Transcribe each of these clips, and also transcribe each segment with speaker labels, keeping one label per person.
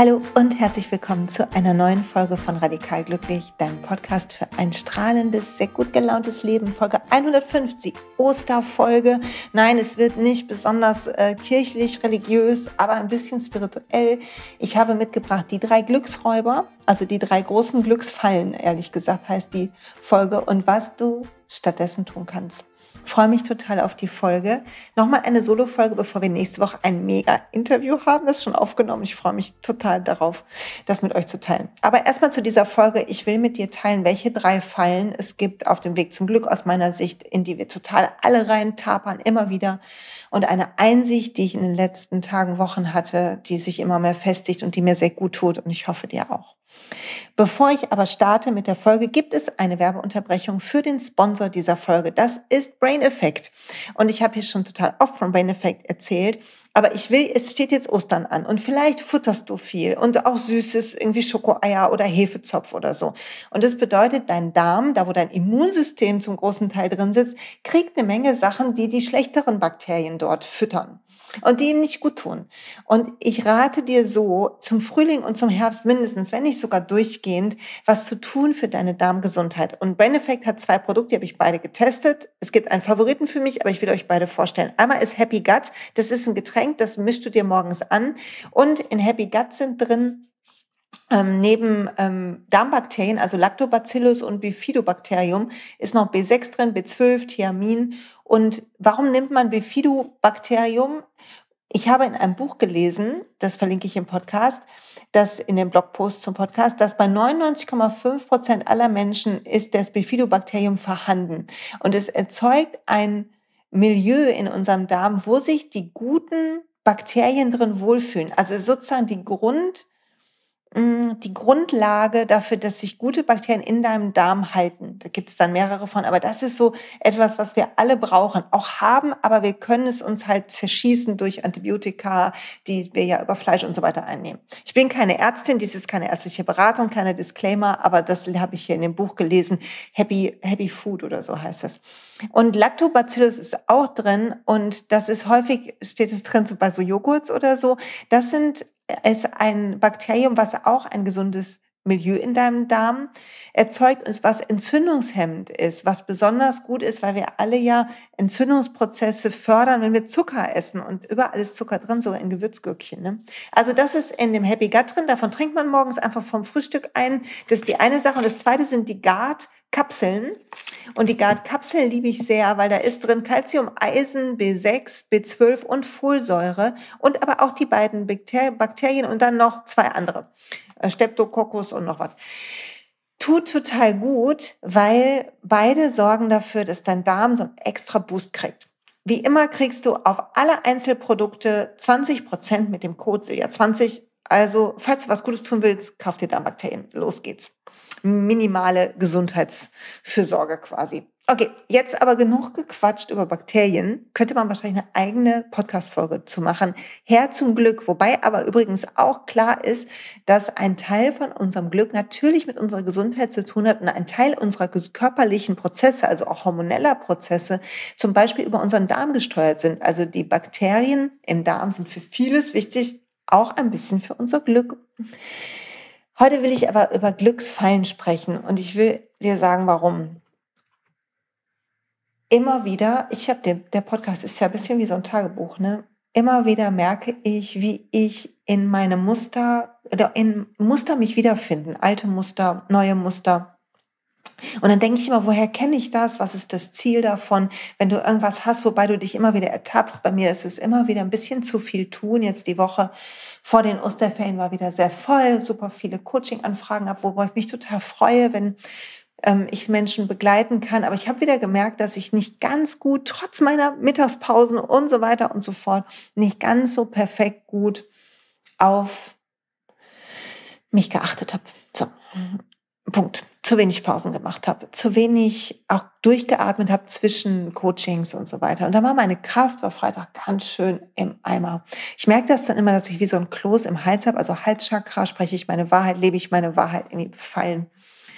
Speaker 1: Hallo und herzlich willkommen zu einer neuen Folge von Radikal Glücklich, deinem Podcast für ein strahlendes, sehr gut gelauntes Leben. Folge 150, Osterfolge. Nein, es wird nicht besonders kirchlich, religiös, aber ein bisschen spirituell. Ich habe mitgebracht die 3 Glücksräuber, also die 3 großen Glücksfallen, ehrlich gesagt, heißt die Folge, und was du stattdessen tun kannst. Ich freue mich total auf die Folge. Nochmal eine Solo-Folge, bevor wir nächste Woche ein Mega-Interview haben. Das ist schon aufgenommen. Ich freue mich total darauf, das mit euch zu teilen. Aber erstmal zu dieser Folge. Ich will mit dir teilen, welche 3 Fallen es gibt auf dem Weg zum Glück aus meiner Sicht, in die wir total alle rein tapern, immer wieder. Und eine Einsicht, die ich in den letzten Tagen, Wochen hatte, die sich immer mehr festigt und die mir sehr gut tut. Und ich hoffe, dir auch. Bevor ich aber starte mit der Folge, gibt es eine Werbeunterbrechung für den Sponsor dieser Folge. Das ist Brain Effect. Und ich habe hier schon total oft von Brain Effect erzählt. Aber es steht jetzt Ostern an und vielleicht futterst du viel und auch Süßes, irgendwie Schokoeier oder Hefezopf oder so. Und das bedeutet, dein Darm, da wo dein Immunsystem zum großen Teil drin sitzt, kriegt eine Menge Sachen, die die schlechteren Bakterien dort füttern und die ihm nicht gut tun. Und ich rate dir so, zum Frühling und zum Herbst mindestens, wenn nicht sogar durchgehend, was zu tun für deine Darmgesundheit. Und Brain Effect hat 2 Produkte, die habe ich beide getestet. Es gibt einen Favoriten für mich, aber ich will euch beide vorstellen. Einmal ist Happy Gut, das ist ein Getränk, das mischst du dir morgens an. Und in Happy Gut sind drin neben Darmbakterien, also Lactobacillus und Bifidobacterium, ist noch B6 drin, B12, Thiamin. Und warum nimmt man Bifidobacterium? Ich habe in einem Buch gelesen, das verlinke ich im Podcast, dass in dem Blogpost zum Podcast, dass bei 99,5% aller Menschen ist das Bifidobakterium vorhanden. Und es erzeugt ein Milieu in unserem Darm, wo sich die guten Bakterien drin wohlfühlen. Also sozusagen die Grundlage dafür, dass sich gute Bakterien in deinem Darm halten. Da gibt es dann mehrere von, aber das ist so etwas, was wir alle brauchen, auch haben, aber wir können es uns halt zerschießen durch Antibiotika, die wir ja über Fleisch und so weiter einnehmen. Ich bin keine Ärztin, dies ist keine ärztliche Beratung, kleiner Disclaimer, aber das habe ich hier in dem Buch gelesen, Happy Food oder so heißt das. Und Lactobacillus ist auch drin und das ist häufig, steht es drin, so bei so Joghurts oder so, ist ein Bakterium, was auch ein gesundes Milieu in deinem Darm erzeugt und was entzündungshemmend ist, was besonders gut ist, weil wir alle ja Entzündungsprozesse fördern, wenn wir Zucker essen, und überall ist Zucker drin, sogar in Gewürzgürkchen. Ne? Also das ist in dem Happy Gut drin, davon trinkt man morgens einfach vom Frühstück ein. Das ist die eine Sache. Und das zweite sind die Guard-Kapseln. Und die Guard-Kapseln liebe ich sehr, weil da ist drin Calcium, Eisen, B6, B12 und Folsäure und aber auch die beiden Bakterien und dann noch 2 andere, Streptococcus und noch was. Tut total gut, weil beide sorgen dafür, dass dein Darm so einen extra Boost kriegt. Wie immer kriegst du auf alle Einzelprodukte 20% mit dem Code Silja20. Also, falls du was Gutes tun willst, kauf dir Darmbakterien. Los geht's. Minimale Gesundheitsfürsorge quasi. Okay, jetzt aber genug gequatscht über Bakterien. Könnte man wahrscheinlich eine eigene Podcast-Folge zu machen. Her zum Glück. Wobei aber übrigens auch klar ist, dass ein Teil von unserem Glück natürlich mit unserer Gesundheit zu tun hat und ein Teil unserer körperlichen Prozesse, also auch hormoneller Prozesse, zum Beispiel über unseren Darm gesteuert sind. Also die Bakterien im Darm sind für vieles wichtig, auch ein bisschen für unser Glück. Heute will ich aber über Glücksfallen sprechen und ich will dir sagen, warum. Immer wieder, der Podcast ist ja ein bisschen wie so ein Tagebuch, ne? Immer wieder merke ich, wie ich in meine Muster oder in Muster mich wiederfinden, alte Muster, neue Muster. Und dann denke ich immer, woher kenne ich das? Was ist das Ziel davon? Wenn du irgendwas hast, wobei du dich immer wieder ertappst, bei mir ist es immer wieder ein bisschen zu viel tun. Jetzt die Woche vor den Osterferien war wieder sehr voll, super viele Coaching-Anfragen ab, wobei ich mich total freue, wenn ich Menschen begleiten kann. Aber ich habe wieder gemerkt, dass ich nicht ganz gut, trotz meiner Mittagspausen und so weiter und so fort, nicht ganz so perfekt gut auf mich geachtet habe. So, Punkt. Zu wenig Pausen gemacht habe, zu wenig auch durchgeatmet habe zwischen Coachings und so weiter. Und da war meine Kraft, war Freitag ganz schön im Eimer. Ich merke das dann immer, dass ich wie so ein Kloß im Hals habe, also Halschakra, spreche ich meine Wahrheit, lebe ich meine Wahrheit irgendwie befallen.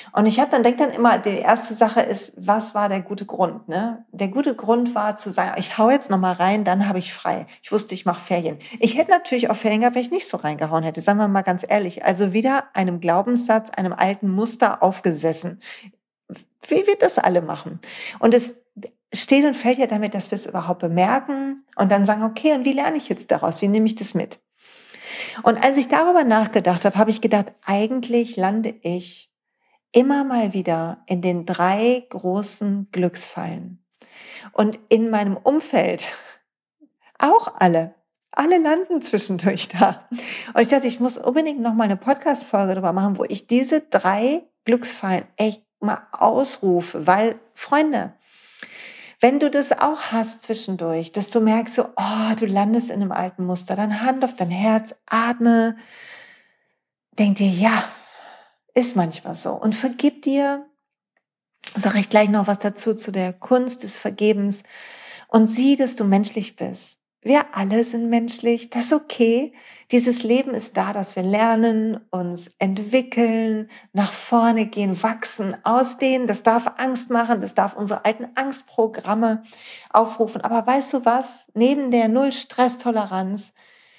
Speaker 1: Und ich denke dann immer, die erste Sache ist, was war der gute Grund? Ne? Der gute Grund war zu sagen, ich hau jetzt nochmal rein, dann habe ich frei. Ich wusste, ich mache Ferien. Ich hätte natürlich auch Ferien gehabt, wenn ich nicht so reingehauen hätte, sagen wir mal ganz ehrlich. Also wieder einem Glaubenssatz, einem alten Muster aufgesessen. Wie wir das alle machen. Und es steht und fällt ja damit, dass wir es überhaupt bemerken und dann sagen, okay, und wie lerne ich jetzt daraus? Wie nehme ich das mit? Und als ich darüber nachgedacht habe, habe ich gedacht, eigentlich lande ich immer mal wieder in den 3 großen Glücksfallen. Und in meinem Umfeld auch alle. Alle landen zwischendurch da. Und ich dachte, ich muss unbedingt noch mal eine Podcast-Folge darüber machen, wo ich diese 3 Glücksfallen echt mal ausrufe. Weil, Freunde, wenn du das auch hast zwischendurch, dass du merkst so, oh, du landest in einem alten Muster, dann Hand auf dein Herz, atme, denk dir, ja, ist manchmal so. Und vergib dir, sage ich gleich noch was dazu, zu der Kunst des Vergebens. Und sieh, dass du menschlich bist. Wir alle sind menschlich, das ist okay. Dieses Leben ist da, dass wir lernen, uns entwickeln, nach vorne gehen, wachsen, ausdehnen. Das darf Angst machen, das darf unsere alten Angstprogramme aufrufen. Aber weißt du was? Neben der Null-Stress-Toleranz,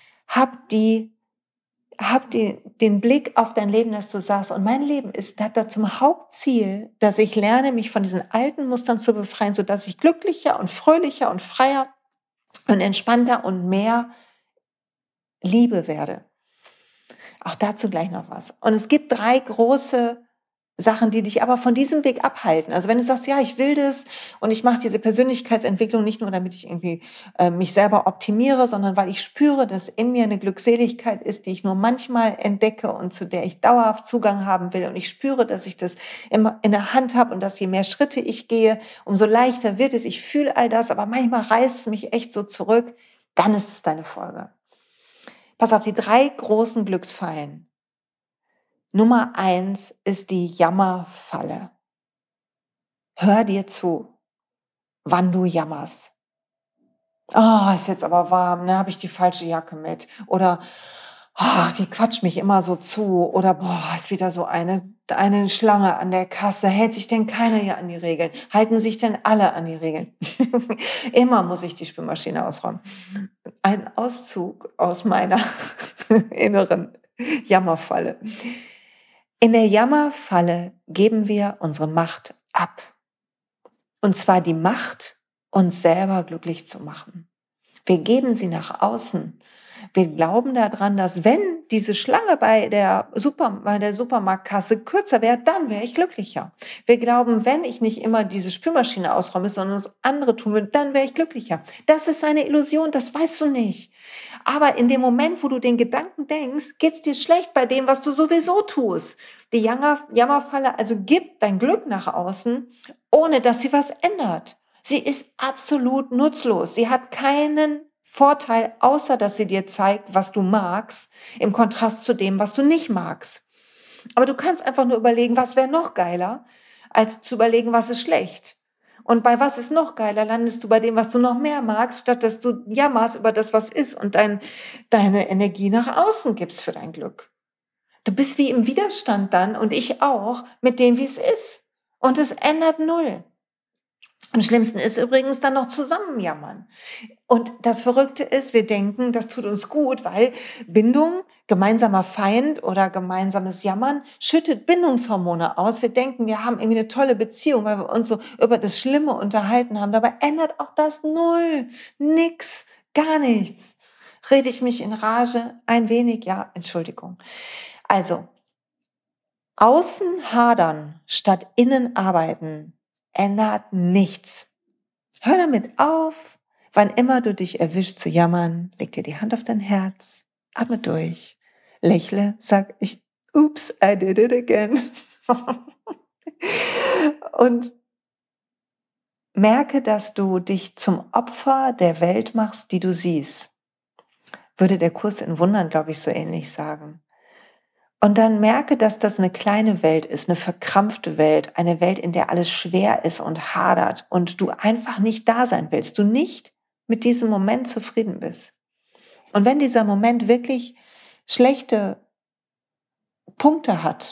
Speaker 1: hab den Blick auf dein Leben, dass du sagst, und mein Leben hat da zum Hauptziel, dass ich lerne, mich von diesen alten Mustern zu befreien, sodass ich glücklicher und fröhlicher und freier und entspannter und mehr Liebe werde. Auch dazu gleich noch was. Und es gibt 3 große Sachen, die dich aber von diesem Weg abhalten. Also wenn du sagst, ja, ich will das und ich mache diese Persönlichkeitsentwicklung nicht nur, damit ich irgendwie mich selber optimiere, sondern weil ich spüre, dass in mir eine Glückseligkeit ist, die ich nur manchmal entdecke und zu der ich dauerhaft Zugang haben will. Und ich spüre, dass ich das immer in der Hand habe und dass je mehr Schritte ich gehe, umso leichter wird es. Ich fühle all das, aber manchmal reißt es mich echt so zurück. Dann ist es deine Folge. Pass auf, die 3 großen Glücksfallen. Nummer 1 ist die Jammerfalle. Hör dir zu, wann du jammerst. Oh, ist jetzt aber warm, ne? Habe ich die falsche Jacke mit? Oder oh, die quatscht mich immer so zu. Oder boah, ist wieder so eine Schlange an der Kasse. Hält sich denn keiner hier an die Regeln? Halten sich denn alle an die Regeln? Immer muss ich die Spülmaschine ausräumen. Ein Auszug aus meiner inneren Jammerfalle. In der Jammerfalle geben wir unsere Macht ab. Und zwar die Macht, uns selber glücklich zu machen. Wir geben sie nach außen. Wir glauben daran, dass wenn diese Schlange bei der Supermarktkasse kürzer wäre, dann wäre ich glücklicher. Wir glauben, wenn ich nicht immer diese Spülmaschine ausräume, sondern das andere tun würde, dann wäre ich glücklicher. Das ist eine Illusion, das weißt du nicht. Aber in dem Moment, wo du den Gedanken denkst, geht's dir schlecht bei dem, was du sowieso tust. Die Jammerfalle, also gib dein Glück nach außen, ohne dass sie was ändert. Sie ist absolut nutzlos. Sie hat keinen Vorteil, außer dass sie dir zeigt, was du magst, im Kontrast zu dem, was du nicht magst. Aber du kannst einfach nur überlegen, was wäre noch geiler, als zu überlegen, was ist schlecht. Und bei was ist noch geiler, landest du bei dem, was du noch mehr magst, statt dass du jammerst über das, was ist und deine Energie nach außen gibst für dein Glück. Du bist wie im Widerstand dann und ich auch mit dem, wie es ist. Und es ändert null. Am schlimmsten ist übrigens dann noch zusammenjammern. Und das Verrückte ist, wir denken, das tut uns gut, weil Bindung, gemeinsamer Feind oder gemeinsames Jammern schüttet Bindungshormone aus. Wir denken, wir haben irgendwie eine tolle Beziehung, weil wir uns so über das Schlimme unterhalten haben. Dabei ändert auch das null, nix, gar nichts. Rede ich mich in Rage? Ein wenig, ja, Entschuldigung. Also, außen hadern statt innen arbeiten ändert nichts. Hör damit auf. Wann immer du dich erwischt zu jammern, leg dir die Hand auf dein Herz, atme durch, lächle, sag oops, I did it again. Und merke, dass du dich zum Opfer der Welt machst, die du siehst. Würde der Kurs in Wundern, glaube ich, so ähnlich sagen. Und dann merke, dass das eine kleine Welt ist, eine verkrampfte Welt, eine Welt, in der alles schwer ist und hadert und du einfach nicht da sein willst, du nicht mit diesem Moment zufrieden bist. Und wenn dieser Moment wirklich schlechte Punkte hat,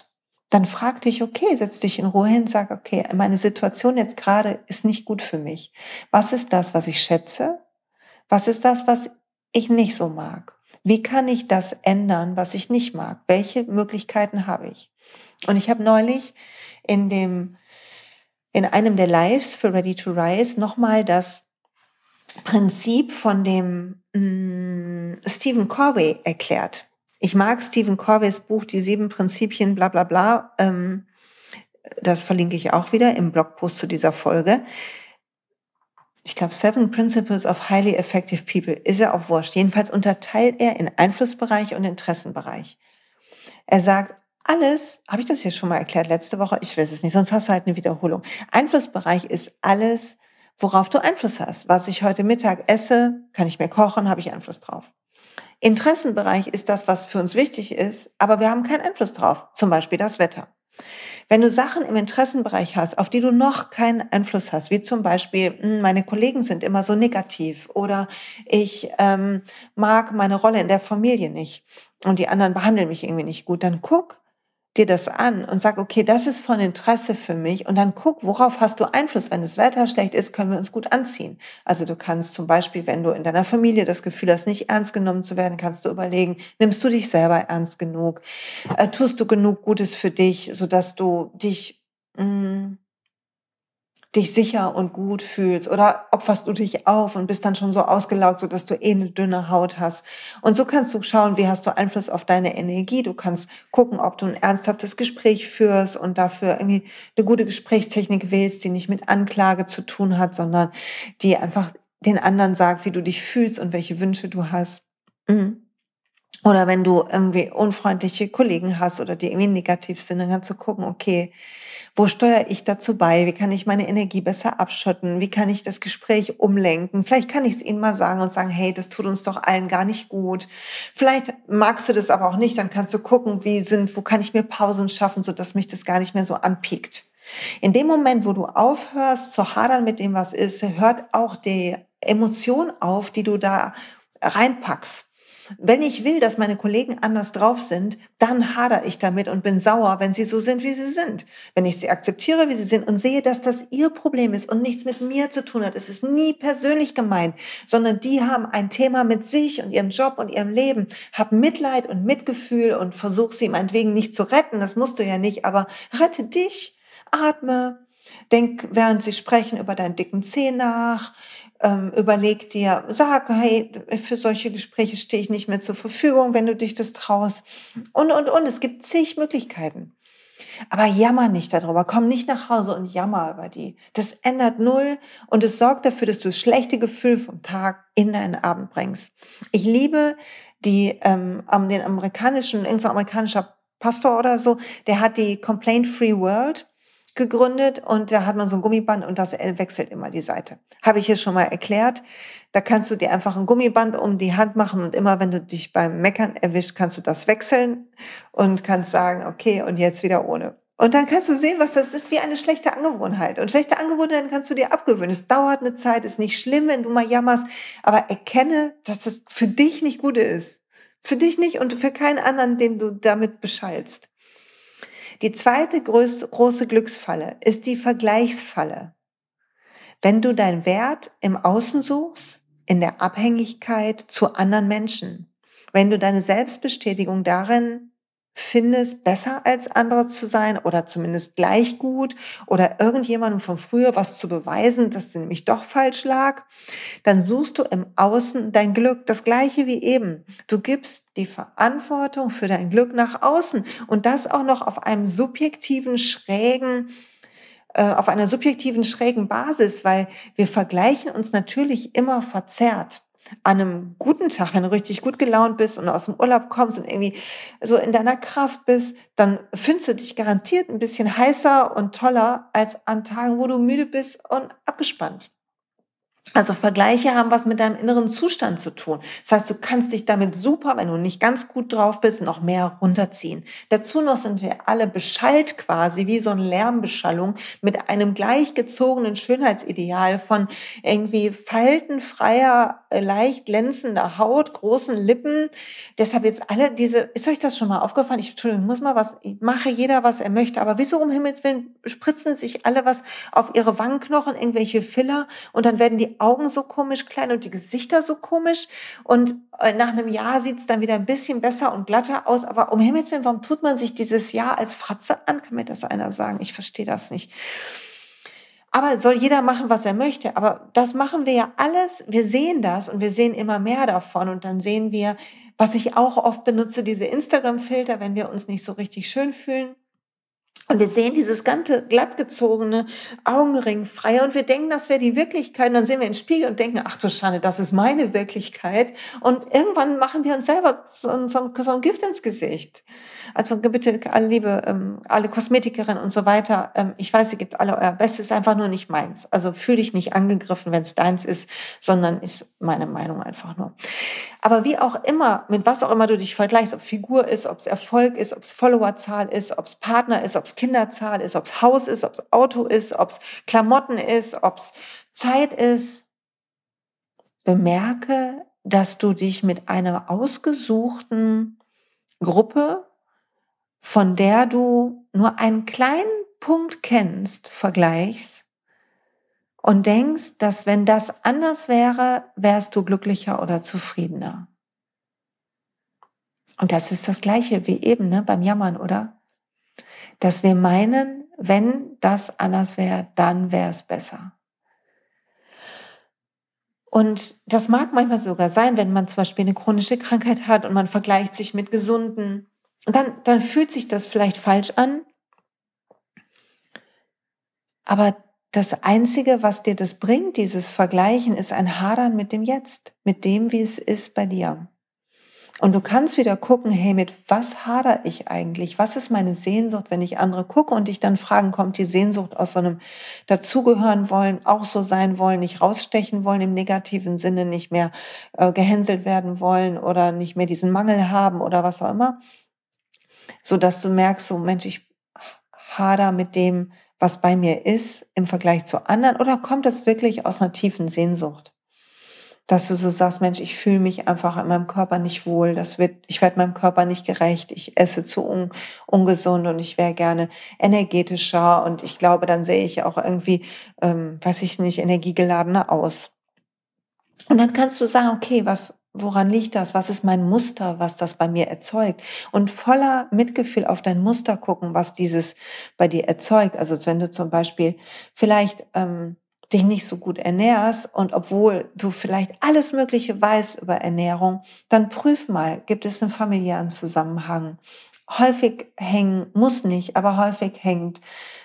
Speaker 1: dann frag dich, okay, setz dich in Ruhe hin, sag, okay, meine Situation jetzt gerade ist nicht gut für mich. Was ist das, was ich schätze? Was ist das, was ich nicht so mag? Wie kann ich das ändern, was ich nicht mag? Welche Möglichkeiten habe ich? Und ich habe neulich in einem der Lives für Ready to Rise nochmal das Prinzip von dem Stephen Covey erklärt. Ich mag Stephen Coveys Buch, die 7 Prinzipien, bla bla bla. Das verlinke ich auch wieder im Blogpost zu dieser Folge. Ich glaube, 7 Principles of Highly Effective People, ist ja auch wurscht. Jedenfalls unterteilt er in Einflussbereich und Interessenbereich. Er sagt, alles, habe ich das hier schon mal erklärt letzte Woche? Ich weiß es nicht, sonst hast du halt eine Wiederholung. Einflussbereich ist alles, worauf du Einfluss hast. Was ich heute Mittag esse, kann ich mir kochen, habe ich Einfluss drauf. Interessenbereich ist das, was für uns wichtig ist, aber wir haben keinen Einfluss drauf. Zum Beispiel das Wetter. Wenn du Sachen im Interessenbereich hast, auf die du noch keinen Einfluss hast, wie zum Beispiel, meine Kollegen sind immer so negativ oder ich mag meine Rolle in der Familie nicht und die anderen behandeln mich irgendwie nicht gut, dann guck dir das an und sag, okay, das ist von Interesse für mich und dann guck, worauf hast du Einfluss. Wenn das Wetter schlecht ist, können wir uns gut anziehen. Also du kannst zum Beispiel, wenn du in deiner Familie das Gefühl hast, nicht ernst genommen zu werden, kannst du überlegen, nimmst du dich selber ernst genug? Tust du genug Gutes für dich, sodass du dich sicher und gut fühlst oder opferst du dich auf und bist dann schon so ausgelaugt, sodass du eine dünne Haut hast. Und so kannst du schauen, wie hast du Einfluss auf deine Energie. Du kannst gucken, ob du ein ernsthaftes Gespräch führst und dafür irgendwie eine gute Gesprächstechnik wählst, die nicht mit Anklage zu tun hat, sondern die einfach den anderen sagt, wie du dich fühlst und welche Wünsche du hast. Oder wenn du irgendwie unfreundliche Kollegen hast oder die irgendwie negativ sind, dann kannst du gucken, okay, wo steuere ich dazu bei? Wie kann ich meine Energie besser abschotten? Wie kann ich das Gespräch umlenken? Vielleicht kann ich es ihnen mal sagen und sagen, hey, das tut uns doch allen gar nicht gut. Vielleicht magst du das aber auch nicht, dann kannst du gucken, wo kann ich mir Pausen schaffen, sodass mich das gar nicht mehr so anpiekt. In dem Moment, wo du aufhörst zu hadern mit dem, was ist, hört auch die Emotion auf, die du da reinpackst. Wenn ich will, dass meine Kollegen anders drauf sind, dann hadere ich damit und bin sauer, wenn sie so sind, wie sie sind. Wenn ich sie akzeptiere, wie sie sind und sehe, dass das ihr Problem ist und nichts mit mir zu tun hat, es ist nie persönlich gemeint, sondern die haben ein Thema mit sich und ihrem Job und ihrem Leben. Hab Mitleid und Mitgefühl und versuch sie meinetwegen nicht zu retten, das musst du ja nicht, aber rette dich, atme, denk, während sie sprechen, über deinen dicken Zeh nach, überleg dir, sag, hey, für solche Gespräche stehe ich nicht mehr zur Verfügung, wenn du dich das traust. Und. Es gibt zig Möglichkeiten. Aber jammer nicht darüber. Komm nicht nach Hause und jammer über die. Das ändert null und es sorgt dafür, dass du das schlechte Gefühl vom Tag in deinen Abend bringst. Ich liebe den amerikanischen, irgendein amerikanischer Pastor oder so, der hat die Complaint-Free World gegründet und da hat man so ein Gummiband und das wechselt immer die Seite. Habe ich hier schon mal erklärt. Da kannst du dir einfach ein Gummiband um die Hand machen und immer, wenn du dich beim Meckern erwischt, kannst du das wechseln und kannst sagen, okay, und jetzt wieder ohne. Und dann kannst du sehen, was das ist, wie eine schlechte Angewohnheit. Und schlechte Angewohnheiten kannst du dir abgewöhnen. Es dauert eine Zeit, ist nicht schlimm, wenn du mal jammerst, aber erkenne, dass das für dich nicht gut ist. Für dich nicht und für keinen anderen, den du damit beschallst. Die zweite große Glücksfalle ist die Vergleichsfalle. Wenn du deinen Wert im Außen suchst, in der Abhängigkeit zu anderen Menschen, wenn du deine Selbstbestätigung darin findest, besser als andere zu sein oder zumindest gleich gut oder irgendjemandem von früher was zu beweisen, dass sie nämlich doch falsch lag, dann suchst du im Außen dein Glück, das gleiche wie eben. Du gibst die Verantwortung für dein Glück nach außen und das auch noch auf einer subjektiven, schrägen Basis, weil wir vergleichen uns natürlich immer verzerrt. An einem guten Tag, wenn du richtig gut gelaunt bist und aus dem Urlaub kommst und irgendwie so in deiner Kraft bist, dann findest du dich garantiert ein bisschen heißer und toller als an Tagen, wo du müde bist und abgespannt. Also Vergleiche haben was mit deinem inneren Zustand zu tun. Das heißt, du kannst dich damit super, wenn du nicht ganz gut drauf bist, noch mehr runterziehen. Dazu noch sind wir alle beschallt quasi, wie so eine Lärmbeschallung mit einem gleichgezogenen Schönheitsideal von irgendwie faltenfreier, leicht glänzender Haut, großen Lippen. Deshalb jetzt alle diese, ist euch das schon mal aufgefallen? Entschuldigung, muss mal was, mache jeder, was er möchte, aber wieso um Himmels Willen spritzen sich alle was auf ihre Wangenknochen, irgendwelche Filler und dann werden die Augen so komisch klein und die Gesichter so komisch und nach einem Jahr sieht es dann wieder ein bisschen besser und glatter aus. Aber um Himmels Willen, warum tut man sich dieses Jahr als Fratze an? Kann mir das einer sagen? Ich verstehe das nicht. Aber soll jeder machen, was er möchte. Aber das machen wir ja alles. Wir sehen das und wir sehen immer mehr davon. Und dann sehen wir, was ich auch oft benutze, diese Instagram-Filter, wenn wir uns nicht so richtig schön fühlen. Und wir sehen dieses ganze glattgezogene Augenringfreie und wir denken, das wäre die Wirklichkeit. Und dann sehen wir in den Spiegel und denken, ach du Schande, das ist meine Wirklichkeit. Und irgendwann machen wir uns selber so ein Gift ins Gesicht. Also bitte, alle Kosmetikerinnen und so weiter, ich weiß, ihr gebt alle euer Bestes, ist einfach nur nicht meins. Also fühl dich nicht angegriffen, wenn es deins ist, sondern ist meine Meinung einfach nur. Aber wie auch immer, mit was auch immer du dich vergleichst, ob Figur ist, ob es Erfolg ist, ob es Followerzahl ist, ob es Partner ist, ob es Kinderzahl ist, ob es Haus ist, ob es Auto ist, ob es Klamotten ist, ob es Zeit ist, bemerke, dass du dich mit einer ausgesuchten Gruppe, von der du nur einen kleinen Punkt kennst, vergleichst und denkst, dass wenn das anders wäre, wärst du glücklicher oder zufriedener. Und das ist das Gleiche wie eben, ne, beim Jammern, oder? Dass wir meinen, wenn das anders wäre, dann wäre es besser. Und das mag manchmal sogar sein, wenn man zum Beispiel eine chronische Krankheit hat und man vergleicht sich mit Gesunden. Und dann fühlt sich das vielleicht falsch an. Aber das Einzige, was dir das bringt, dieses Vergleichen, ist ein Hadern mit dem Jetzt, mit dem, wie es ist bei dir. Und du kannst wieder gucken, hey, mit was hadere ich eigentlich? Was ist meine Sehnsucht, wenn ich andere gucke und dich dann fragen, kommt die Sehnsucht aus so einem dazugehören wollen, auch so sein wollen, nicht rausstechen wollen im negativen Sinne, nicht mehr gehänselt werden wollen oder nicht mehr diesen Mangel haben oder was auch immer, so dass du merkst, so Mensch, ich hader mit dem, was bei mir ist im Vergleich zu anderen, oder kommt das wirklich aus einer tiefen Sehnsucht? Dass du so sagst, Mensch, ich fühle mich einfach in meinem Körper nicht wohl, ich werde meinem Körper nicht gerecht, ich esse zu ungesund und ich wäre gerne energetischer und ich glaube, dann sehe ich auch irgendwie, weiß ich nicht, energiegeladener aus. Und dann kannst du sagen, okay, woran liegt das? Was ist mein Muster, was das bei mir erzeugt? Und voller Mitgefühl auf dein Muster gucken, was dieses bei dir erzeugt. Also wenn du zum Beispiel vielleicht dich nicht so gut ernährst und obwohl du vielleicht alles Mögliche weißt über Ernährung, dann prüf mal, gibt es einen familiären Zusammenhang? Häufig muss nicht, aber häufig hängt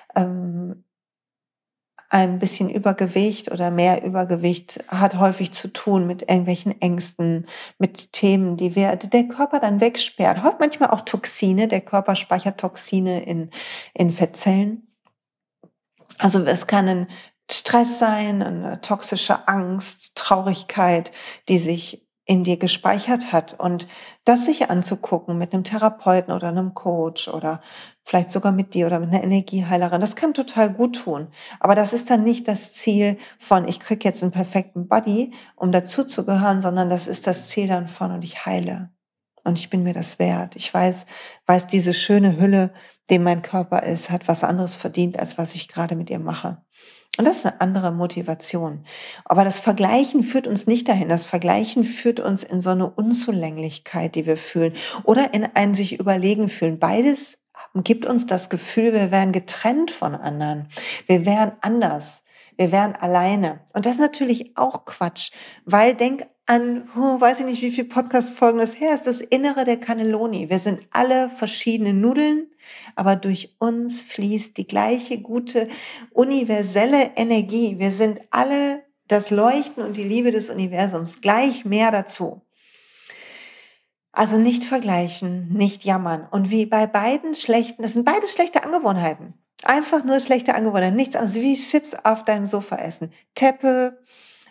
Speaker 1: ein bisschen Übergewicht oder mehr Übergewicht hat häufig zu tun mit irgendwelchen Ängsten, mit Themen, der Körper dann wegsperrt. Häufig manchmal auch Toxine, der Körper speichert Toxine in Fettzellen. Also es kann ein Stress sein, eine toxische Angst, Traurigkeit, die sich in dir gespeichert hat. Und das sich anzugucken mit einem Therapeuten oder einem Coach oder vielleicht sogar mit dir oder mit einer Energieheilerin, das kann total gut tun. Aber das ist dann nicht das Ziel von, ich kriege jetzt einen perfekten Body, um dazuzugehören, sondern das ist das Ziel dann von, und ich heile. Und ich bin mir das wert. Ich weiß, diese schöne Hülle, die mein Körper ist, hat was anderes verdient, als was ich gerade mit ihr mache. Und das ist eine andere Motivation. Aber das Vergleichen führt uns nicht dahin. Das Vergleichen führt uns in so eine Unzulänglichkeit, die wir fühlen, oder in ein sich überlegen fühlen. Beides gibt uns das Gefühl, wir wären getrennt von anderen. Wir wären anders. Wir wären alleine. Und das ist natürlich auch Quatsch, weil denk an, weiß ich nicht, wie viele Podcast-Folgen das her ist, das Innere der Cannelloni. Wir sind alle verschiedene Nudeln, aber durch uns fließt die gleiche gute, universelle Energie. Wir sind alle das Leuchten und die Liebe des Universums, gleich mehr dazu. Also nicht vergleichen, nicht jammern. Und wie bei beiden das sind beide schlechte Angewohnheiten. Einfach nur schlechte Angewohnheiten, nichts anderes, wie Chips auf deinem Sofa essen. Teppe,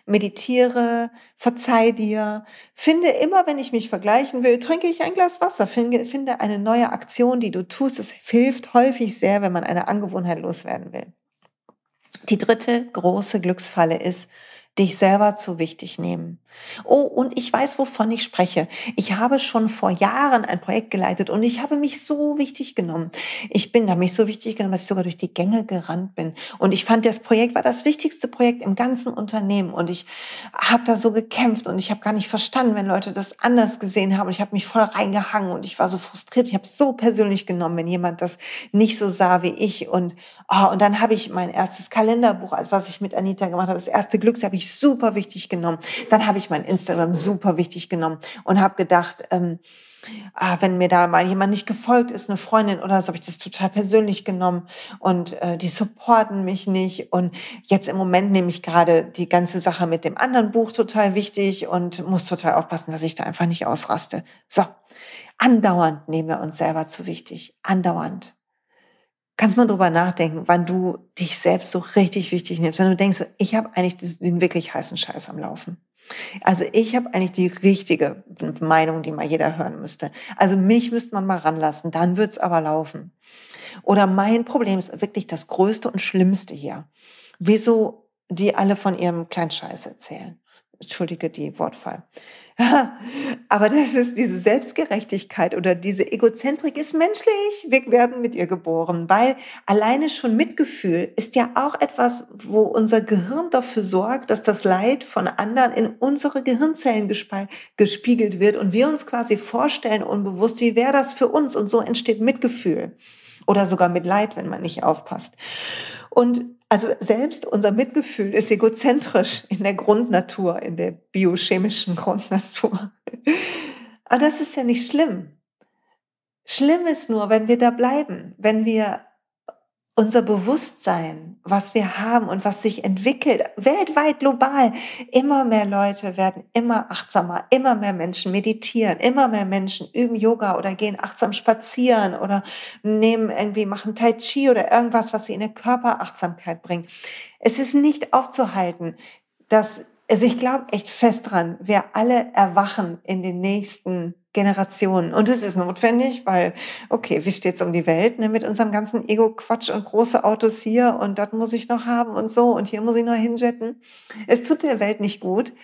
Speaker 1: meditiere, verzeih dir, finde immer, wenn ich mich vergleichen will, trinke ich ein Glas Wasser, finde eine neue Aktion, die du tust. Es hilft häufig sehr, wenn man eine Angewohnheit loswerden will. Die dritte große Glücksfalle ist, dich selber zu wichtig nehmen. Oh, und ich weiß, wovon ich spreche. Ich habe schon vor Jahren ein Projekt geleitet und ich habe mich so wichtig genommen. Da mich so wichtig genommen, dass ich sogar durch die Gänge gerannt bin. Und ich fand, das Projekt war das wichtigste Projekt im ganzen Unternehmen. Und ich habe da so gekämpft und ich habe gar nicht verstanden, wenn Leute das anders gesehen haben. Und ich habe mich voll reingehangen und ich war so frustriert. Ich habe es so persönlich genommen, wenn jemand das nicht so sah wie ich. Und dann habe ich mein erstes Kalenderbuch, also was ich mit Anita gemacht habe, das erste Glücks, habe ich super wichtig genommen. Dann habe ich mein Instagram super wichtig genommen und habe gedacht, wenn mir da mal jemand nicht gefolgt ist, eine Freundin oder so, habe ich das total persönlich genommen und die supporten mich nicht. Und jetzt im Moment nehme ich gerade die ganze Sache mit dem anderen Buch total wichtig und muss total aufpassen, dass ich da einfach nicht ausraste. So, andauernd nehmen wir uns selber zu wichtig. Andauernd. Kannst mal drüber nachdenken, wann du dich selbst so richtig wichtig nimmst. Wenn du denkst, so, ich habe eigentlich den wirklich heißen Scheiß am Laufen. Also ich habe eigentlich die richtige Meinung, die mal jeder hören müsste. Also mich müsste man mal ranlassen, dann wird's aber laufen. Oder mein Problem ist wirklich das Größte und Schlimmste hier. Wieso die alle von ihrem kleinen Scheiß erzählen? Entschuldige die Wortwahl. Aber das ist diese Selbstgerechtigkeit oder diese Egozentrik ist menschlich. Wir werden mit ihr geboren, weil alleine schon Mitgefühl ist ja auch etwas, wo unser Gehirn dafür sorgt, dass das Leid von anderen in unsere Gehirnzellen gespiegelt wird und wir uns quasi vorstellen unbewusst, wie wäre das für uns? Und so entsteht Mitgefühl oder sogar Mitleid, wenn man nicht aufpasst. Und also selbst unser Mitgefühl ist egozentrisch in der Grundnatur, in der biochemischen Grundnatur. Aber das ist ja nicht schlimm. Schlimm ist nur, wenn wir da bleiben, wenn wir unser Bewusstsein, was wir haben und was sich entwickelt, weltweit, global, immer mehr Leute werden immer achtsamer, immer mehr Menschen meditieren, immer mehr Menschen üben Yoga oder gehen achtsam spazieren oder machen Tai Chi oder irgendwas, was sie in der Körperachtsamkeit bringt. Es ist nicht aufzuhalten, also ich glaube echt fest dran, wir alle erwachen in den nächsten Generationen. Und es ist notwendig, weil, okay, wie steht's um die Welt, ne, mit unserem ganzen Ego-Quatsch und große Autos hier und das muss ich noch haben und so und hier muss ich noch hinjetten. Es tut der Welt nicht gut.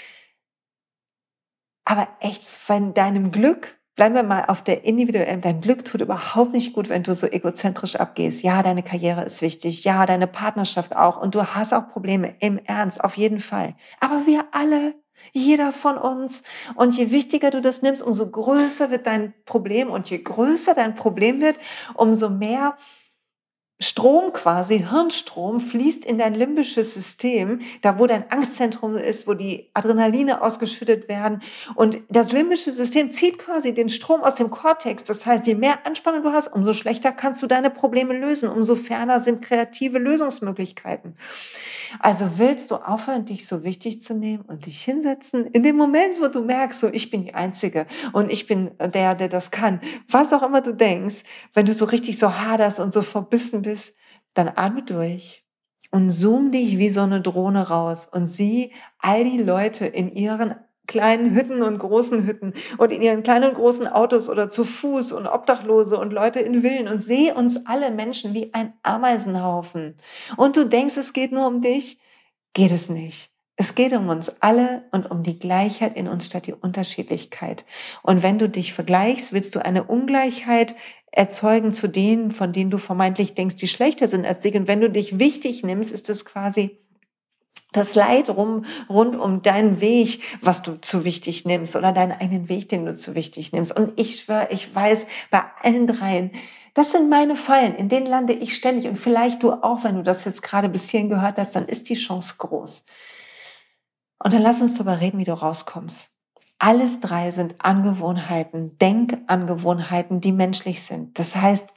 Speaker 1: Aber echt, wenn deinem Glück, bleiben wir mal auf der individuellen, dein Glück tut überhaupt nicht gut, wenn du so egozentrisch abgehst. Ja, deine Karriere ist wichtig. Ja, deine Partnerschaft auch. Und du hast auch Probleme, im Ernst, auf jeden Fall. Aber wir alle, jeder von uns. Und je wichtiger du das nimmst, umso größer wird dein Problem. Und je größer dein Problem wird, umso mehr Strom quasi, Hirnstrom, fließt in dein limbisches System, da wo dein Angstzentrum ist, wo die Adrenaline ausgeschüttet werden. Und das limbische System zieht quasi den Strom aus dem Kortex. Das heißt, je mehr Anspannung du hast, umso schlechter kannst du deine Probleme lösen, umso ferner sind kreative Lösungsmöglichkeiten. Also willst du aufhören, dich so wichtig zu nehmen und dich hinsetzen? In dem Moment, wo du merkst, so ich bin die Einzige und ich bin der das kann, was auch immer du denkst, wenn du so richtig so haderst und so verbissen bist, dann atme durch und zoom dich wie so eine Drohne raus und sieh all die Leute in ihren kleinen Hütten und großen Hütten und in ihren kleinen und großen Autos oder zu Fuß und Obdachlose und Leute in Villen und seh uns alle Menschen wie ein Ameisenhaufen. Und du denkst, es geht nur um dich, geht es nicht. Es geht um uns alle und um die Gleichheit in uns statt die Unterschiedlichkeit. Und wenn du dich vergleichst, willst du eine Ungleichheit erzeugen zu denen, von denen du vermeintlich denkst, die schlechter sind als dich. Und wenn du dich wichtig nimmst, ist es quasi das Leid rund um deinen Weg, was du zu wichtig nimmst oder deinen eigenen Weg, den du zu wichtig nimmst. Und ich schwöre, ich weiß, bei allen dreien, das sind meine Fallen, in denen lande ich ständig. Und vielleicht du auch, wenn du das jetzt gerade bis hierhin gehört hast, dann ist die Chance groß. Und dann lass uns darüber reden, wie du rauskommst. Alles drei sind Angewohnheiten, Denkangewohnheiten, die menschlich sind. Das heißt,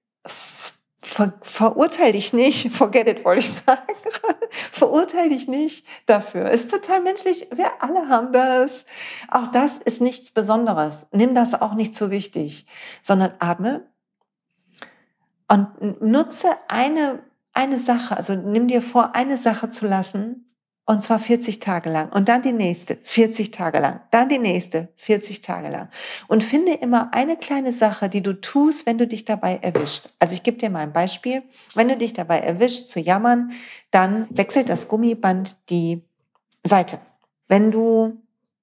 Speaker 1: verurteil dich nicht, forget it, wollte ich sagen. Verurteil dich nicht dafür. Ist total menschlich, wir alle haben das. Auch das ist nichts Besonderes. Nimm das auch nicht so wichtig, sondern atme und nutze eine Sache, also nimm dir vor, eine Sache zu lassen, Und zwar 40 Tage lang. Und dann die nächste, 40 Tage lang. Dann die nächste, 40 Tage lang. Und finde immer eine kleine Sache, die du tust, wenn du dich dabei erwischt. Also ich gebe dir mal ein Beispiel. Wenn du dich dabei erwischt zu jammern, dann wechselt das Gummiband die Seite. Wenn du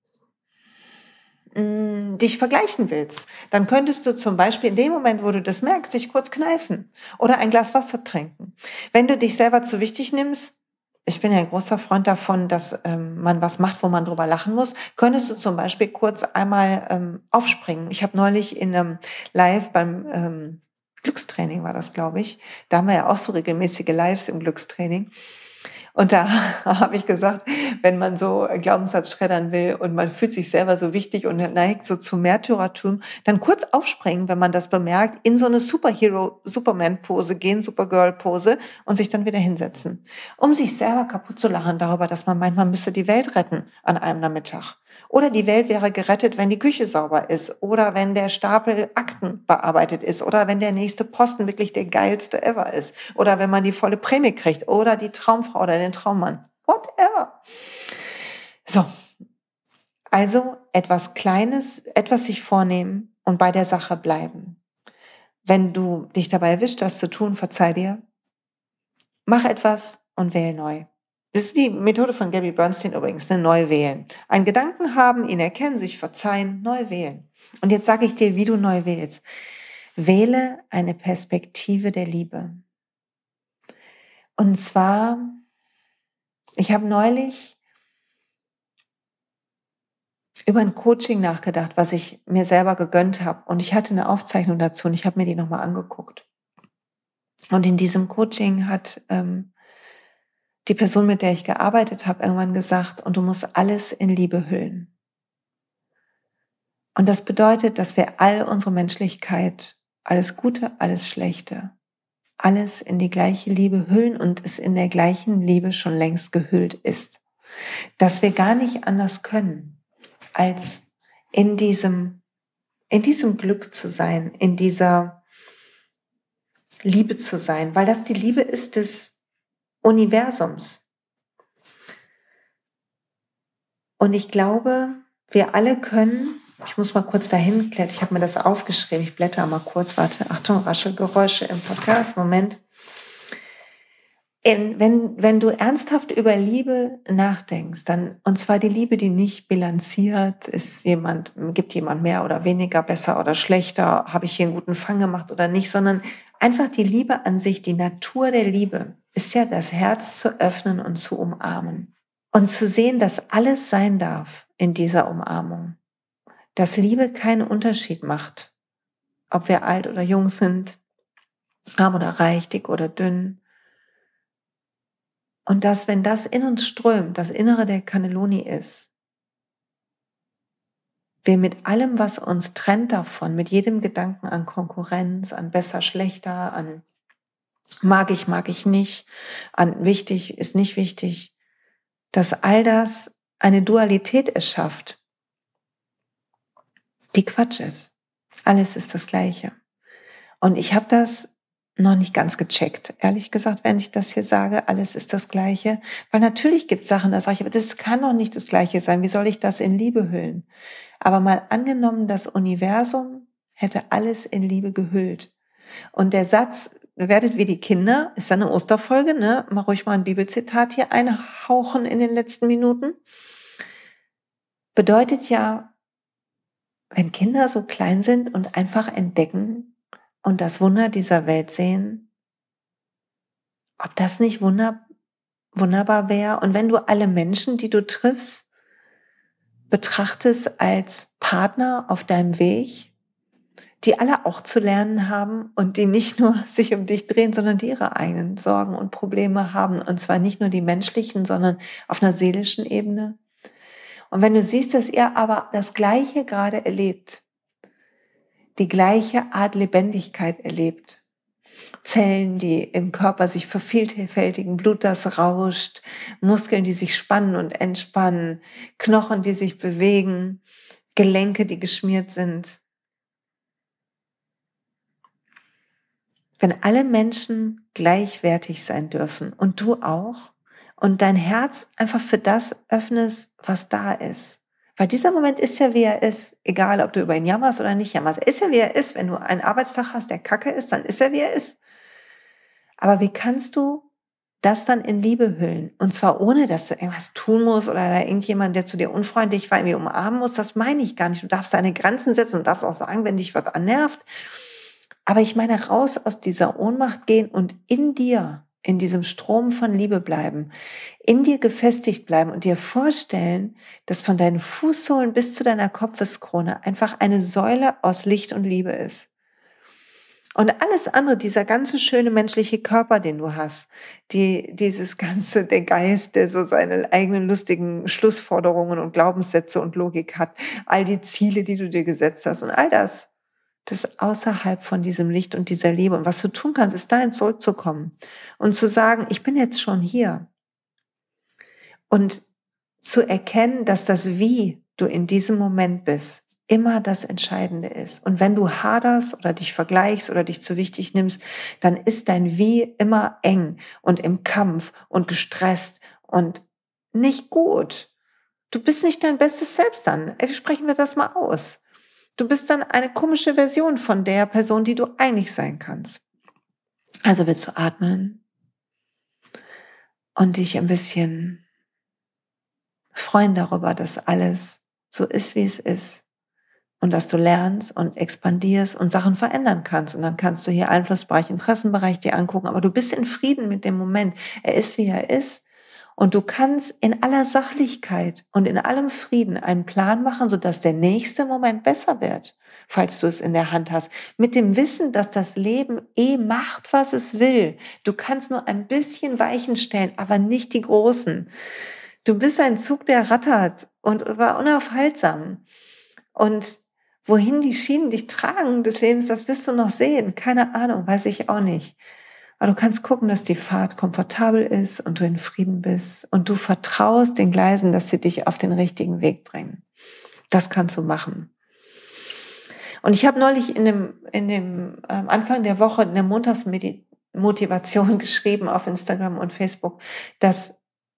Speaker 1: dich vergleichen willst, dann könntest du zum Beispiel in dem Moment, wo du das merkst, dich kurz kneifen oder ein Glas Wasser trinken. Wenn du dich selber zu wichtig nimmst, ich bin ja ein großer Freund davon, dass man was macht, wo man drüber lachen muss, könntest du zum Beispiel kurz einmal aufspringen. Ich habe neulich in einem Live beim Glückstraining war das, glaube ich, da haben wir ja auch so regelmäßige Lives im Glückstraining. Und da habe ich gesagt, wenn man so einen Glaubenssatz schreddern will und man fühlt sich selber so wichtig und neigt so zu Märtyrertum, dann kurz aufspringen, wenn man das bemerkt, in so eine Superhero-Superman-Pose gehen, Supergirl-Pose und sich dann wieder hinsetzen, um sich selber kaputt zu lachen darüber, dass man meint, man müsste die Welt retten an einem Nachmittag. Oder die Welt wäre gerettet, wenn die Küche sauber ist oder wenn der Stapel Akten bearbeitet ist oder wenn der nächste Posten wirklich der geilste ever ist oder wenn man die volle Prämie kriegt oder die Traumfrau oder den Traummann. Whatever. So, also etwas Kleines, etwas sich vornehmen und bei der Sache bleiben. Wenn du dich dabei erwischt, das zu tun, verzeih dir. Mach etwas und wähl neu. Das ist die Methode von Gabby Bernstein übrigens, neu wählen. Einen Gedanken haben, ihn erkennen, sich verzeihen, neu wählen. Und jetzt sage ich dir, wie du neu wählst. Wähle eine Perspektive der Liebe. Und zwar, ich habe neulich über ein Coaching nachgedacht, was ich mir selber gegönnt habe. Und ich hatte eine Aufzeichnung dazu und ich habe mir die nochmal angeguckt. Und in diesem Coaching hat die Person, mit der ich gearbeitet habe, irgendwann gesagt, und du musst alles in Liebe hüllen. Und das bedeutet, dass wir all unsere Menschlichkeit, alles Gute, alles Schlechte, alles in die gleiche Liebe hüllen und es in der gleichen Liebe schon längst gehüllt ist. Dass wir gar nicht anders können, als in diesem Glück zu sein, in dieser Liebe zu sein, weil das die Liebe ist des Universums. Und ich glaube, wir alle können, ich muss mal kurz dahin klettern, ich habe mir das aufgeschrieben, ich blätter mal kurz, warte, Achtung, Raschelgeräusche im Podcast, Moment. Wenn du ernsthaft über Liebe nachdenkst, dann, und zwar die Liebe, die nicht bilanziert, gibt jemand mehr oder weniger, besser oder schlechter, habe ich hier einen guten Fang gemacht oder nicht, sondern einfach die Liebe an sich, die Natur der Liebe, ist ja das Herz zu öffnen und zu umarmen. Und zu sehen, dass alles sein darf in dieser Umarmung. Dass Liebe keinen Unterschied macht, ob wir alt oder jung sind, arm oder reich, dick oder dünn. Und dass, wenn das in uns strömt, das Innere der Cannelloni ist, wir mit allem, was uns trennt davon, mit jedem Gedanken an Konkurrenz, an besser, schlechter, an mag ich nicht, an wichtig ist nicht wichtig, dass all das eine Dualität erschafft, die Quatsch ist. Alles ist das Gleiche. Und ich habe das noch nicht ganz gecheckt, ehrlich gesagt, wenn ich das hier sage, alles ist das Gleiche. Weil natürlich gibt es Sachen, da sage ich, aber das kann doch nicht das Gleiche sein. Wie soll ich das in Liebe hüllen? Aber mal angenommen, das Universum hätte alles in Liebe gehüllt. Und der Satz, werdet wie die Kinder, ist dann eine Osterfolge, ne? Mal ruhig mal ein Bibelzitat hier einhauchen in den letzten Minuten. Bedeutet ja, wenn Kinder so klein sind und einfach entdecken und das Wunder dieser Welt sehen, ob das nicht wunderbar wäre. Und wenn du alle Menschen, die du triffst, betrachtest als Partner auf deinem Weg, die alle auch zu lernen haben und die nicht nur sich um dich drehen, sondern die ihre eigenen Sorgen und Probleme haben. Und zwar nicht nur die menschlichen, sondern auf einer seelischen Ebene. Und wenn du siehst, dass ihr aber das Gleiche gerade erlebt, die gleiche Art Lebendigkeit erlebt, Zellen, die im Körper sich vervielfältigen, Blut, das rauscht, Muskeln, die sich spannen und entspannen, Knochen, die sich bewegen, Gelenke, die geschmiert sind. Wenn alle Menschen gleichwertig sein dürfen und du auch und dein Herz einfach für das öffnest, was da ist. Weil dieser Moment ist ja, wie er ist, egal ob du über ihn jammerst oder nicht jammerst. Er ist ja, wie er ist. Wenn du einen Arbeitstag hast, der kacke ist, dann ist er, wie er ist. Aber wie kannst du das dann in Liebe hüllen? Und zwar ohne, dass du irgendwas tun musst oder da irgendjemand, der zu dir unfreundlich war, irgendwie umarmen muss. Das meine ich gar nicht. Du darfst deine Grenzen setzen und darfst auch sagen, wenn dich was annervt. Aber ich meine, raus aus dieser Ohnmacht gehen und in dir, in diesem Strom von Liebe bleiben, in dir gefestigt bleiben und dir vorstellen, dass von deinen Fußsohlen bis zu deiner Kopfeskrone einfach eine Säule aus Licht und Liebe ist. Und alles andere, dieser ganze schöne menschliche Körper, den du hast, dieses ganze, der Geist, der so seine eigenen lustigen Schlussforderungen und Glaubenssätze und Logik hat, all die Ziele, die du dir gesetzt hast und all das, das ist außerhalb von diesem Licht und dieser Liebe. Und was du tun kannst, ist dahin zurückzukommen und zu sagen, ich bin jetzt schon hier. Und zu erkennen, dass das Wie du in diesem Moment bist, immer das Entscheidende ist. Und wenn du haderst oder dich vergleichst oder dich zu wichtig nimmst, dann ist dein Wie immer eng und im Kampf und gestresst und nicht gut. Du bist nicht dein bestes Selbst dann. Sprechen wir das mal aus. Du bist dann eine komische Version von der Person, die du eigentlich sein kannst. Also willst du atmen und dich ein bisschen freuen darüber, dass alles so ist, wie es ist. Und dass du lernst und expandierst und Sachen verändern kannst. Und dann kannst du hier Einflussbereich, Interessenbereich dir angucken. Aber du bist in Frieden mit dem Moment. Er ist, wie er ist. Und du kannst in aller Sachlichkeit und in allem Frieden einen Plan machen, sodass der nächste Moment besser wird, falls du es in der Hand hast. Mit dem Wissen, dass das Leben macht, was es will. Du kannst nur ein bisschen Weichen stellen, aber nicht die großen. Du bist ein Zug, der rattert und war unaufhaltsam. Und wohin die Schienen dich tragen des Lebens, das wirst du noch sehen. Keine Ahnung, weiß ich auch nicht. Aber du kannst gucken, dass die Fahrt komfortabel ist und du in Frieden bist und du vertraust den Gleisen, dass sie dich auf den richtigen Weg bringen. Das kannst du machen. Und ich habe neulich in dem Anfang der Woche in der Montagsmotivation geschrieben auf Instagram und Facebook, dass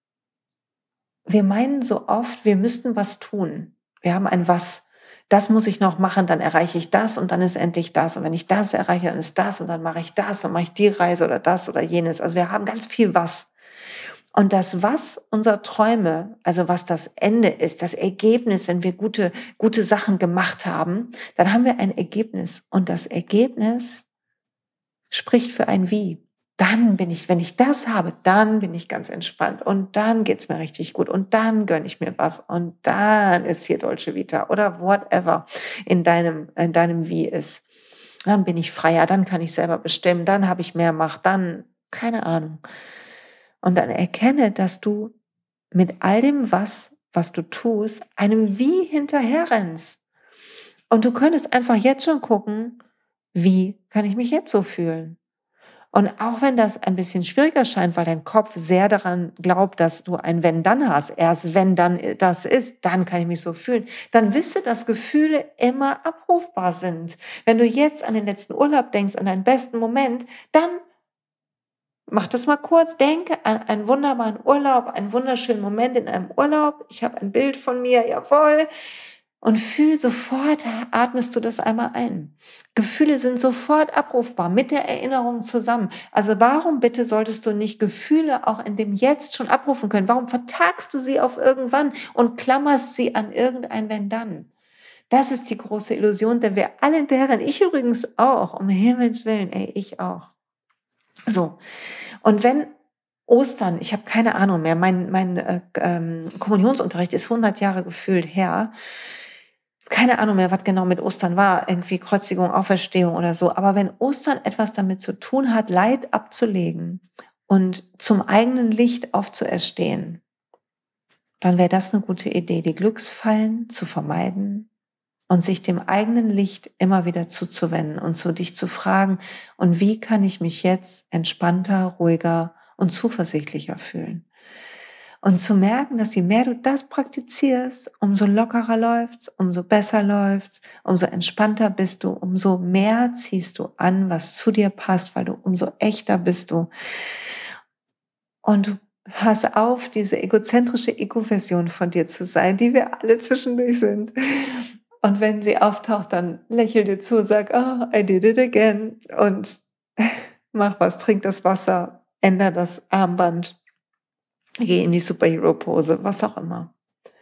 Speaker 1: wir meinen so oft, wir müssten was tun. Wir haben ein Was. Das muss ich noch machen, dann erreiche ich das und dann ist endlich das. Und wenn ich das erreiche, dann ist das und dann mache ich das und mache ich die Reise oder das oder jenes. Also wir haben ganz viel Was. Und das Was unserer Träume, also was das Ende ist, das Ergebnis, wenn wir gute Sachen gemacht haben, dann haben wir ein Ergebnis. Und das Ergebnis spricht für ein Wie. Dann bin ich, wenn ich das habe, dann bin ich ganz entspannt und dann geht's mir richtig gut und dann gönne ich mir was und dann ist hier Dolce Vita oder whatever in deinem Wie ist. Dann bin ich freier, dann kann ich selber bestimmen, dann habe ich mehr Macht, dann, keine Ahnung. Und dann erkenne, dass du mit all dem was du tust, einem Wie hinterherrennst. Und du könntest einfach jetzt schon gucken, wie kann ich mich jetzt so fühlen? Und auch wenn das ein bisschen schwieriger scheint, weil dein Kopf sehr daran glaubt, dass du ein Wenn-Dann hast, erst wenn dann das ist, dann kann ich mich so fühlen, dann wisse, dass Gefühle immer abrufbar sind. Wenn du jetzt an den letzten Urlaub denkst, an deinen besten Moment, dann mach das mal kurz, denke an einen wunderbaren Urlaub, einen wunderschönen Moment in einem Urlaub. Ich habe ein Bild von mir, jawohl. Und fühl sofort, atmest du das einmal ein. Gefühle sind sofort abrufbar mit der Erinnerung zusammen. Also warum bitte solltest du nicht Gefühle auch in dem Jetzt schon abrufen können? Warum vertagst du sie auf irgendwann und klammerst sie an irgendein Wenn dann? Das ist die große Illusion, denn wir alle deren, ich übrigens auch, um Himmels Willen, ich auch. So. Und wenn Ostern, ich habe keine Ahnung mehr, mein Kommunionsunterricht ist 100 Jahre gefühlt her. Keine Ahnung mehr, was genau mit Ostern war, irgendwie Kreuzigung, Auferstehung oder so. Aber wenn Ostern etwas damit zu tun hat, Leid abzulegen und zum eigenen Licht aufzuerstehen, dann wäre das eine gute Idee, die Glücksfallen zu vermeiden und sich dem eigenen Licht immer wieder zuzuwenden und zu dich zu fragen, und wie kann ich mich jetzt entspannter, ruhiger und zuversichtlicher fühlen? Und zu merken, dass je mehr du das praktizierst, umso lockerer läuft's, umso besser läuft's, umso entspannter bist du, umso mehr ziehst du an, was zu dir passt, weil du umso echter bist du. Und du Pass auf, diese egozentrische Ego-Version von dir zu sein, die wir alle zwischendurch sind. Und wenn sie auftaucht, dann lächel dir zu, sag, oh, I did it again. Und mach was, trink das Wasser, änder das Armband, geh in die Superhero-Pose, was auch immer.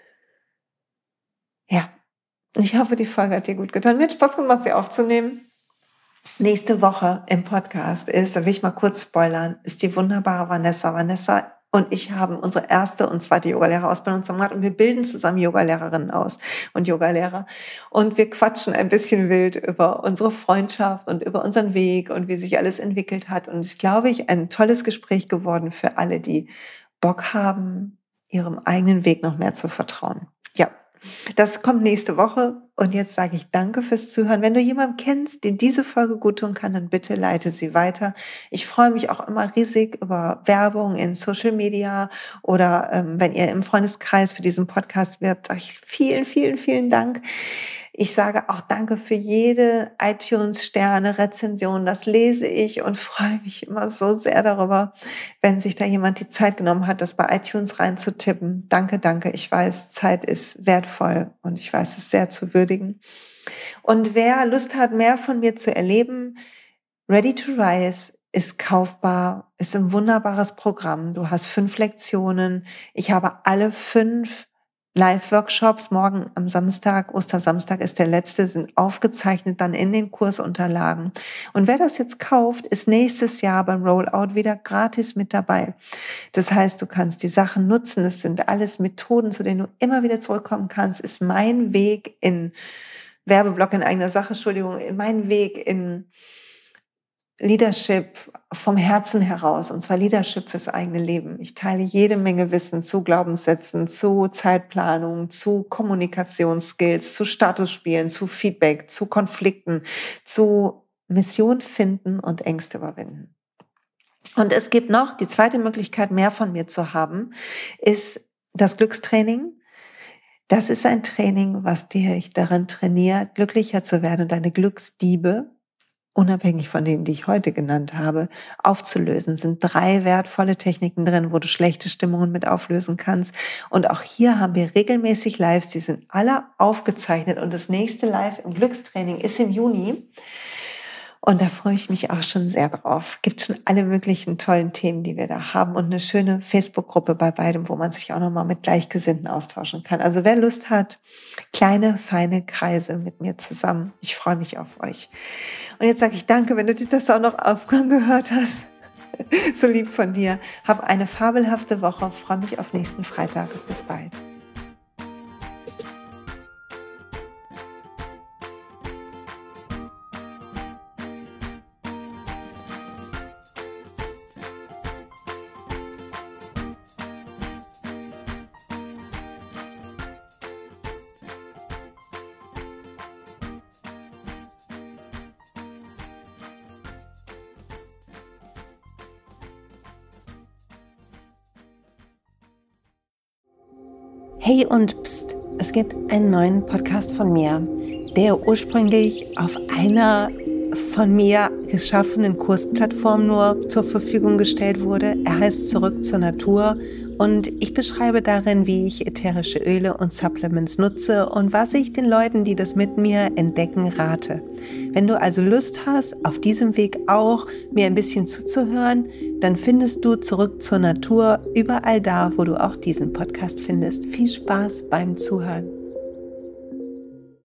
Speaker 1: Ja, ich hoffe, die Folge hat dir gut getan. Mir hat Spaß gemacht, sie aufzunehmen. Nächste Woche im Podcast da will ich mal kurz spoilern, ist die wunderbare Vanessa. Vanessa und ich haben unsere erste und zweite Yogalehrerausbildung zusammen gemacht und wir bilden zusammen Yogalehrerinnen aus und Yogalehrer. Und wir quatschen ein bisschen wild über unsere Freundschaft und über unseren Weg und wie sich alles entwickelt hat. Und es ist, glaube ich, ein tolles Gespräch geworden für alle, die Bock haben, ihrem eigenen Weg noch mehr zu vertrauen. Ja. Das kommt nächste Woche und jetzt sage ich danke fürs Zuhören. Wenn du jemanden kennst, dem diese Folge gut tun kann, dann bitte leite sie weiter. Ich freue mich auch immer riesig über Werbung in Social Media oder wenn ihr im Freundeskreis für diesen Podcast wirbt, sage ich vielen, vielen, vielen Dank. Ich sage auch danke für jede iTunes-Sterne, Rezension. Das lese ich und freue mich immer so sehr darüber, wenn sich da jemand die Zeit genommen hat, das bei iTunes reinzutippen. Danke, danke. Ich weiß, Zeit ist wertvoll und ich weiß es sehr zu würdigen. Und wer Lust hat, mehr von mir zu erleben, Ready to Rise ist kaufbar, ist ein wunderbares Programm. Du hast 5 Lektionen. Ich habe alle 5 Live-Workshops morgen am Samstag, Ostersamstag ist der letzte, sind aufgezeichnet dann in den Kursunterlagen. Und wer das jetzt kauft, ist nächstes Jahr beim Rollout wieder gratis mit dabei. Das heißt, du kannst die Sachen nutzen. Das sind alles Methoden, zu denen du immer wieder zurückkommen kannst. Ist mein Weg in Werbeblock in eigener Sache, Entschuldigung, mein Weg in Leadership vom Herzen heraus, und zwar Leadership fürs eigene Leben. Ich teile jede Menge Wissen zu Glaubenssätzen, zu Zeitplanung, zu Kommunikationsskills, zu Statusspielen, zu Feedback, zu Konflikten, zu Mission finden und Ängste überwinden. Und es gibt noch die zweite Möglichkeit, mehr von mir zu haben, ist das Glückstraining. Das ist ein Training, was dich daran trainiert, glücklicher zu werden und deine Glücksdiebe, unabhängig von denen, die ich heute genannt habe, aufzulösen. Es sind 3 wertvolle Techniken drin, wo du schlechte Stimmungen mit auflösen kannst. Und auch hier haben wir regelmäßig Lives, die sind alle aufgezeichnet. Und das nächste Live im Glückstraining ist im Juni. Und da freue ich mich auch schon sehr drauf. Gibt schon alle möglichen tollen Themen, die wir da haben und eine schöne Facebook-Gruppe bei beidem, wo man sich auch nochmal mit Gleichgesinnten austauschen kann. Also wer Lust hat, kleine, feine Kreise mit mir zusammen. Ich freue mich auf euch. Und jetzt sage ich danke, wenn du dir das auch noch angehört hast. So lieb von dir. Hab eine fabelhafte Woche. Freue mich auf nächsten Freitag. Bis bald. Hey und pst, es gibt einen neuen Podcast von mir, der ursprünglich auf einer von mir geschaffenen Kursplattform nur zur Verfügung gestellt wurde. Er heißt Zurück zur Natur und ich beschreibe darin, wie ich ätherische Öle und Supplements nutze und was ich den Leuten, die das mit mir entdecken, rate. Wenn du also Lust hast, auf diesem Weg auch mir ein bisschen zuzuhören, dann findest du Zurück zur Natur überall da, wo du auch diesen Podcast findest. Viel Spaß beim Zuhören.